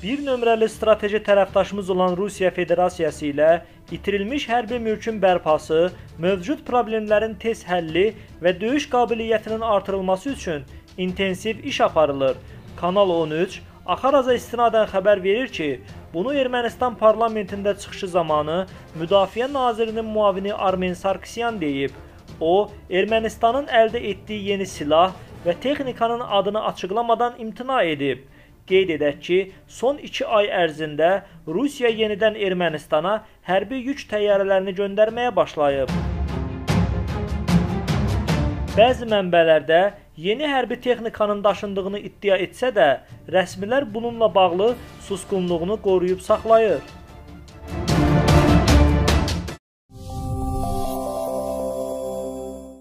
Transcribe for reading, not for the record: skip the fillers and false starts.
Bir nömrəli strateji tərəfdaşımız olan Rusiya Federasiyası ilə itirilmiş hərbi mülkün bərpası, mövcud problemlərin tez həlli və döyüş qabiliyyətinin artırılması üçün intensiv iş aparılır. Kanal 13 Axaraza istinadən xəbər verir ki, bunu Ermənistan parlamentində çıxışı zamanı Müdafiə Nazirinin müavini Armen Sarkisyan deyib. O, Ermənistanın əldə etdiyi yeni silah və texnikanın adını açıqlamadan imtina edib. Qeyd edək ki, son 2 ay ərzində Rusiya yenidən Ermənistana hərbi yük təyyarələrini göndərməyə başlayıb. Bəzi mənbələrdə yeni hərbi texnikanın daşındığını iddia etsə də, rəsmilər bununla bağlı susqunluğunu qoruyub saxlayır.